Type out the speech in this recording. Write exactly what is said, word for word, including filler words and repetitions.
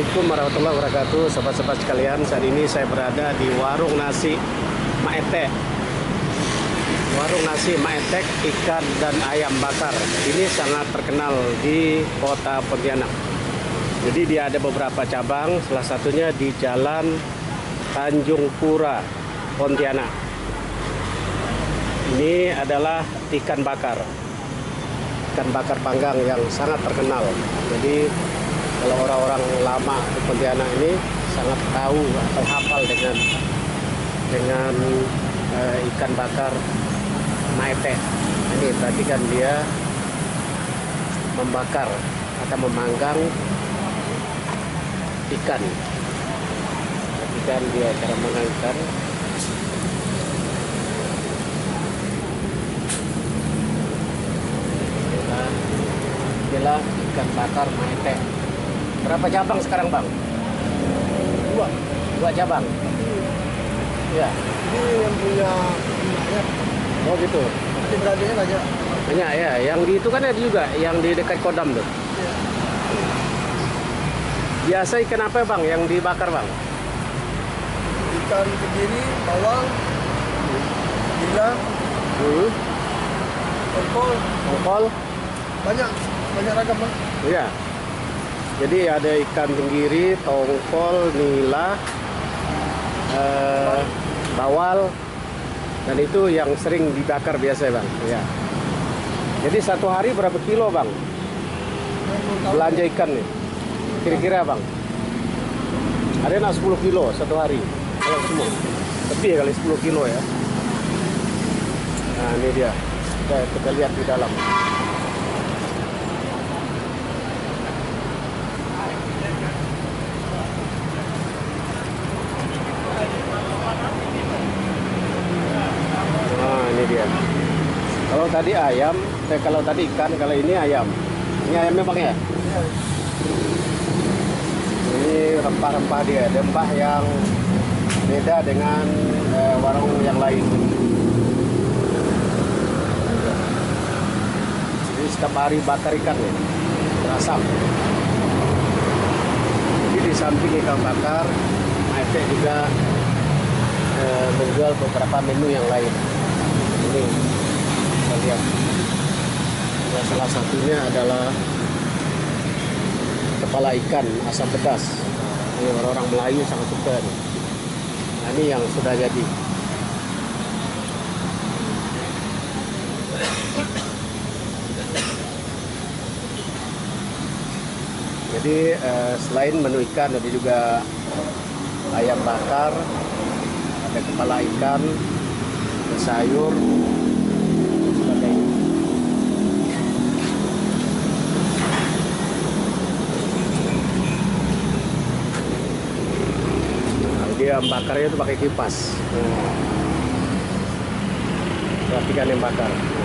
Assalamualaikum warahmatullahi wabarakatuh, sobat-sobat sekalian. Saat ini saya berada di warung nasi Maetek. Warung nasi Maetek ikan dan ayam bakar. Ini sangat terkenal di kota Pontianak. Jadi dia ada beberapa cabang, salah satunya di Jalan Tanjung Pura, Pontianak. Ini adalah ikan bakar. Ikan bakar panggang yang sangat terkenal. Jadi kalau orang-orang lama di Pontianak ini sangat tahu atau hafal dengan dengan uh, ikan bakar Maetek. Ini perhatikan dia membakar atau memanggang ikan. Perhatikan dia cara memanggang ikan. Inilah, inilah ikan bakar Maetek. Berapa cabang sekarang, Bang? Dua. Dua cabang. Ya. Ini yang punya punyanya. Oh gitu. Nanti beradanya banyak. Banyak ya. Yang di itu kan ada juga, yang di dekat Kodam tuh. Ya. Biasa ikan apa, Bang, yang dibakar, Bang? Ikan kebiri, bawang, gila, Hmm. tongkol, Tongkol. banyak, banyak ragam bang. Iya. Jadi ada ikan tenggiri, tongkol, nila, eh, bawal, dan itu yang sering dibakar biasa, Bang. Ya. Jadi satu hari berapa kilo, Bang? Belanja ikan nih. Kira-kira, Bang? Ada nak sepuluh kilo satu hari. Kalau semua. Lebih kali sepuluh kilo ya. Nah, ini dia. Kita, kita lihat di dalam. Nah, ini dia. Kalau tadi ayam, eh, kalau tadi ikan, kalau ini ayam. Ini ayamnya, Bang, ya? Ini rempah-rempah dia, rempah yang beda dengan eh, warung yang lain. Jadi setiap hari bakar ikan nih, berasap. Jadi di samping ikan bakar, Maetek juga eh, menjual beberapa menu yang lain. Ini kita lihat. Ya, salah satunya adalah kepala ikan asam pedas. Ini orang-orang Melayu sangat suka nih. Nah, ini yang sudah jadi. Jadi eh, selain menu ikan ada juga ayam bakar, ada kepala ikan, ada sayur, dan sebagainya. Dia bakarnya itu pakai kipas. Hmm. Perhatikan yang bakar.